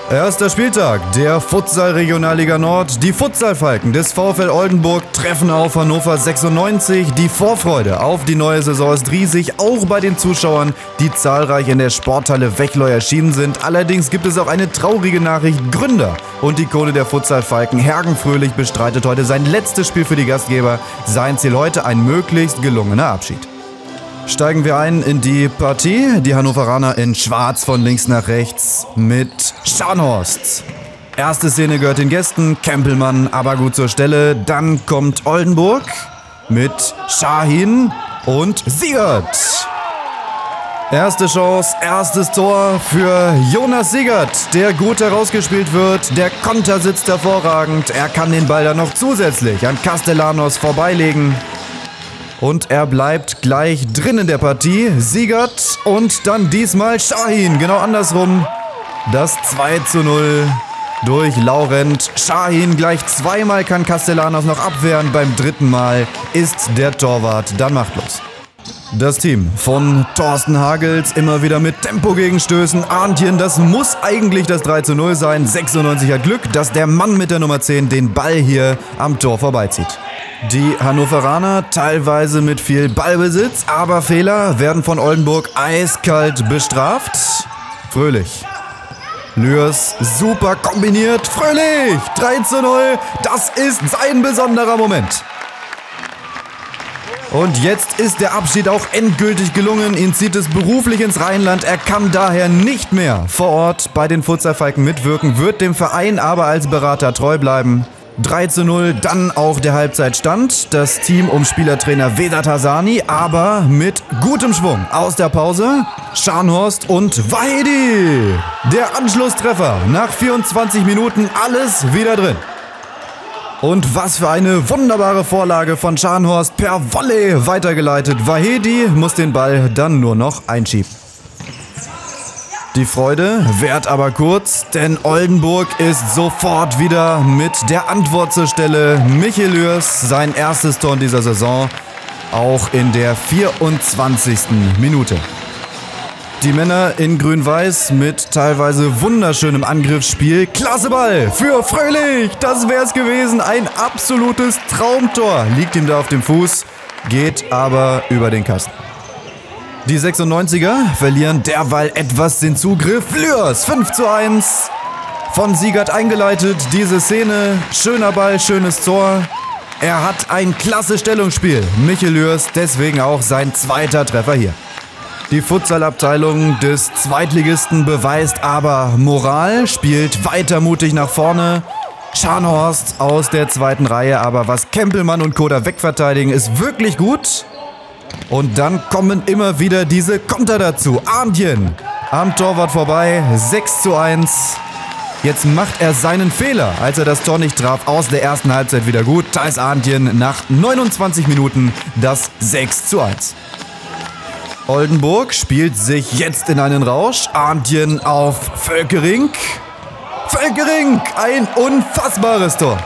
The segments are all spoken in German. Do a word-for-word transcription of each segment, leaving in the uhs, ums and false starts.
Erster Spieltag der Futsal-Regionalliga Nord. Die Futsal-Falken des VfL Oldenburg treffen auf Hannover sechsundneunzig. Die Vorfreude auf die neue Saison ist riesig, auch bei den Zuschauern, die zahlreich in der Sporthalle Wechleu erschienen sind. Allerdings gibt es auch eine traurige Nachricht. Gründer und Ikone der Futsal-Falken, Hergen Fröhlich, bestreitet heute sein letztes Spiel für die Gastgeber. Sein Ziel heute ein möglichst gelungener Abschied. Steigen wir ein in die Partie. Die Hannoveraner in Schwarz von links nach rechts mit Scharnhorst. Erste Szene gehört den Gästen, Kempelmann aber gut zur Stelle. Dann kommt Oldenburg mit Shahin und Siegert. Erste Chance, erstes Tor für Jonas Siegert, der gut herausgespielt wird. Der Konter sitzt hervorragend. Er kann den Ball dann noch zusätzlich an Castellanos vorbeilegen. Und er bleibt gleich drin in der Partie. Siegert und dann diesmal Shahin. Genau andersrum. Das zwei zu null durch Laurent Shahin. Gleich zweimal kann Castellanos noch abwehren. Beim dritten Mal ist der Torwart dann machtlos. Das Team von Thorsten Hagels immer wieder mit Tempo-Gegenstößen. Arndtjen, das muss eigentlich das drei zu null sein. sechsundneunzig hat Glück, dass der Mann mit der Nummer zehn den Ball hier am Tor vorbeizieht. Die Hannoveraner teilweise mit viel Ballbesitz, aber Fehler werden von Oldenburg eiskalt bestraft. Fröhlich. Lührs super kombiniert. Fröhlich! drei zu null. Das ist sein besonderer Moment. Und jetzt ist der Abschied auch endgültig gelungen. Ihn zieht es beruflich ins Rheinland. Er kann daher nicht mehr vor Ort bei den Futsal-Falken mitwirken, wird dem Verein aber als Berater treu bleiben. drei zu null, dann auch der Halbzeitstand. Das Team um Spielertrainer Vedat Hasani, aber mit gutem Schwung aus der Pause. Scharnhorst und Wahedi. Der Anschlusstreffer nach vierundzwanzig Minuten, alles wieder drin. Und was für eine wunderbare Vorlage von Scharnhorst per Volley weitergeleitet. Wahedi muss den Ball dann nur noch einschieben. Die Freude währt aber kurz, denn Oldenburg ist sofort wieder mit der Antwort zur Stelle. Michel Lührs, sein erstes Tor in dieser Saison, auch in der vierundzwanzigsten Minute. Die Männer in Grün-Weiß mit teilweise wunderschönem Angriffsspiel. Klasse Ball für Fröhlich, das wär's gewesen. Ein absolutes Traumtor liegt ihm da auf dem Fuß, geht aber über den Kasten. Die sechsundneunziger verlieren derweil etwas den Zugriff. Lührs, fünf zu eins. Von Siegert eingeleitet, diese Szene. Schöner Ball, schönes Tor. Er hat ein klasse Stellungsspiel. Michel Lührs, deswegen auch sein zweiter Treffer hier. Die Futsal-Abteilung des Zweitligisten beweist aber Moral, spielt weiter mutig nach vorne. Scharnhorst aus der zweiten Reihe, aber was Kempelmann und Co. da wegverteidigen, ist wirklich gut. Und dann kommen immer wieder diese Konter dazu. Arndtjen am Torwart vorbei, sechs zu eins. Jetzt macht er seinen Fehler, als er das Tor nicht traf, aus der ersten Halbzeit wieder gut. Thais Arndtjen nach neunundzwanzig Minuten das sechs zu eins. Oldenburg spielt sich jetzt in einen Rausch. Arndtjen auf Völkering. Völkering, ein unfassbares Tor.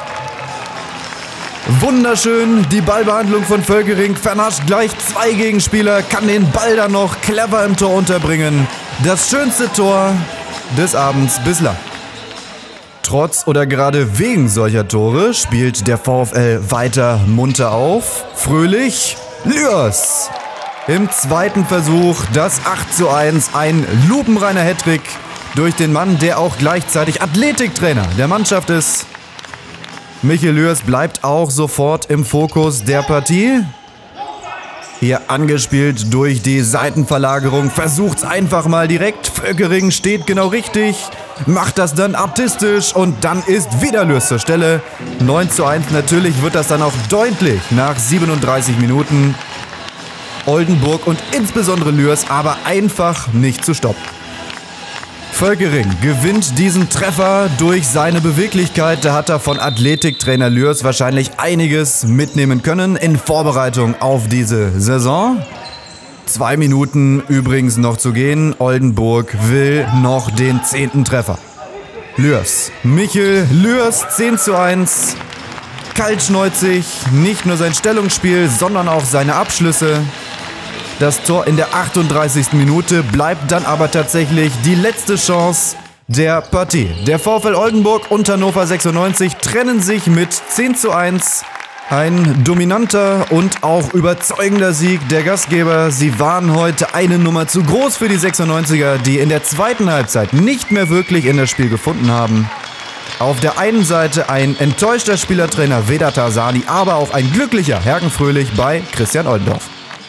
Wunderschön, die Ballbehandlung von Völkering, vernascht gleich zwei Gegenspieler, kann den Ball dann noch clever im Tor unterbringen. Das schönste Tor des Abends bislang. Trotz oder gerade wegen solcher Tore spielt der VfL weiter munter auf. Fröhlich, Lührs. Im zweiten Versuch das acht zu eins, ein lupenreiner Hattrick durch den Mann, der auch gleichzeitig Athletiktrainer der Mannschaft ist. Michel Lührs bleibt auch sofort im Fokus der Partie. Hier angespielt durch die Seitenverlagerung, versucht's einfach mal direkt. Völkering steht genau richtig, macht das dann artistisch und dann ist wieder Lührs zur Stelle. neun zu eins, natürlich wird das dann auch deutlich nach siebenunddreißig Minuten. Oldenburg und insbesondere Lührs aber einfach nicht zu stoppen. Völkering gewinnt diesen Treffer durch seine Beweglichkeit. Da hat er von Athletiktrainer Lührs wahrscheinlich einiges mitnehmen können in Vorbereitung auf diese Saison. Zwei Minuten übrigens noch zu gehen. Oldenburg will noch den zehnten Treffer. Lührs, Michel Lührs, zehn zu eins. Kaltschneuzig, nicht nur sein Stellungsspiel, sondern auch seine Abschlüsse. Das Tor in der achtunddreißigsten Minute bleibt dann aber tatsächlich die letzte Chance der Partie. Der VfL Oldenburg und Hannover sechsundneunzig trennen sich mit zehn zu eins. Ein dominanter und auch überzeugender Sieg der Gastgeber. Sie waren heute eine Nummer zu groß für die sechsundneunziger, die in der zweiten Halbzeit nicht mehr wirklich in das Spiel gefunden haben. Auf der einen Seite ein enttäuschter Spielertrainer Vedat Asani, aber auch ein glücklicher Hergen Fröhlich bei Christian Oldendorf.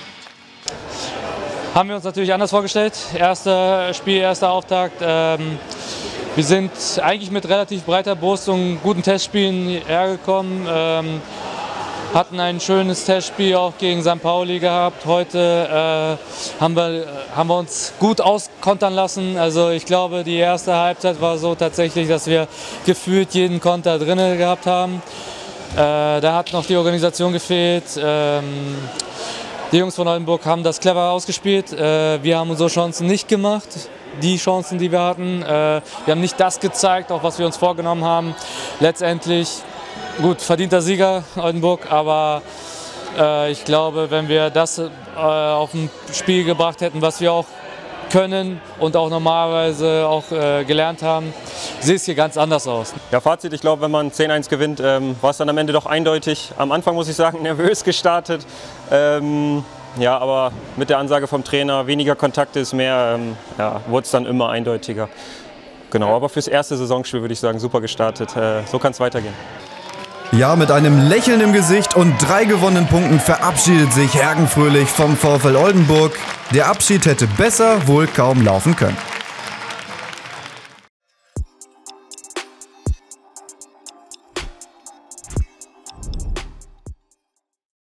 Haben wir uns natürlich anders vorgestellt. Erster Spiel, erster Auftakt. Ähm, wir sind eigentlich mit relativ breiter Brust und guten Testspielen hergekommen. Ähm, hatten ein schönes Testspiel auch gegen Sankt Pauli gehabt. Heute äh, haben, wir, haben wir uns gut auskontern lassen. Also ich glaube, die erste Halbzeit war so tatsächlich, dass wir gefühlt jeden Konter drin gehabt haben. Äh, da hat noch die Organisation gefehlt. Ähm, die Jungs von Oldenburg haben das clever ausgespielt. Äh, wir haben unsere Chancen nicht gemacht. Die Chancen, die wir hatten. Äh, wir haben nicht das gezeigt, auch was wir uns vorgenommen haben. Letztendlich gut, verdienter Sieger Oldenburg, aber äh, ich glaube, wenn wir das äh, auf ein Spiel gebracht hätten, was wir auch können und auch normalerweise auch äh, gelernt haben, sieht es hier ganz anders aus. Ja, Fazit, ich glaube, wenn man zehn eins gewinnt, ähm, war es dann am Ende doch eindeutig. Am Anfang, muss ich sagen, nervös gestartet. Ähm, ja, aber mit der Ansage vom Trainer, weniger Kontakte ist mehr, ähm, ja, wurde es dann immer eindeutiger. Genau, aber fürs erste Saisonspiel würde ich sagen, super gestartet. Äh, so kann es weitergehen. Ja, mit einem Lächeln im Gesicht und drei gewonnenen Punkten verabschiedet sich Hergen Fröhlich vom VfL Oldenburg. Der Abschied hätte besser wohl kaum laufen können.